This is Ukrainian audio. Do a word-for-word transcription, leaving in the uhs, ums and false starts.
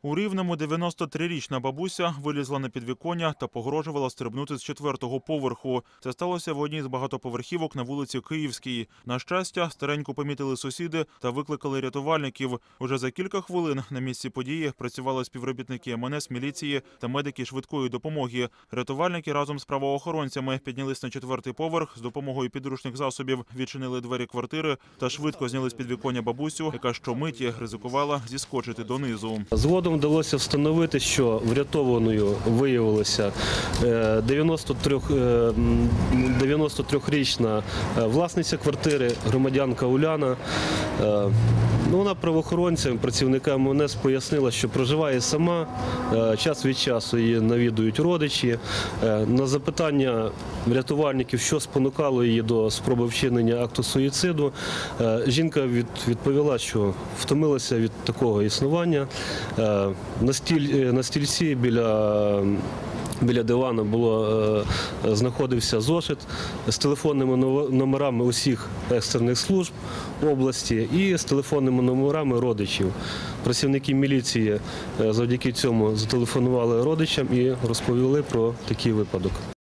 У Рівному дев'яностотрирічна бабуся вилізла на підвіконня та погрожувала стрибнути з четвертого поверху. Це сталося в одній з багатоповерхівок на вулиці Київській. На щастя, стареньку помітили сусіди та викликали рятувальників. Уже за кілька хвилин на місці події працювали співробітники ем ен ес, міліції та медики швидкої допомоги. Рятувальники разом з правоохоронцями піднялись на четвертий поверх, з допомогою підручних засобів відчинили двері квартири та швидко зняли з підвіконня бабусю, яка щомиті ризикувала зіскочити донизу. Згодом вдалося встановити, що врятованою виявилася дев'яностотрирічна власниця квартири, громадянка Уляна. Вона правоохоронцям, працівникам ем ен ес пояснила, що проживає сама, час від часу її навідують родичі. На запитання рятувальників, що спонукало її до спроби вчинення акту суїциду, жінка відповіла, що втомилася від такого існування. На, стіль, на стільці біля Біля дивану було, е, знаходився зошит з телефонними номерами усіх екстрених служб області і з телефонними номерами родичів. Працівники міліції е, завдяки цьому зателефонували родичам і розповіли про такий випадок.